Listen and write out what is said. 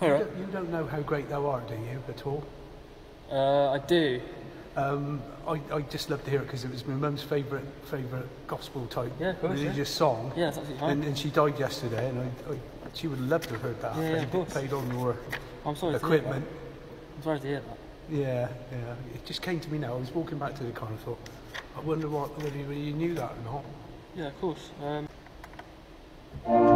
Alright. You don't know how great thou art, do you, at all? I do. I just love to hear it because it was my mum's favourite gospel type religious song. Yeah, that's absolutely fine. And she died yesterday, and she would have loved to have heard that. Yeah, of course. Played on your I'm sorry equipment. To hear that. I'm sorry to hear that. Yeah. It just came to me now. I was walking back to the car and I thought, I wonder whether you knew that or not. Yeah, of course.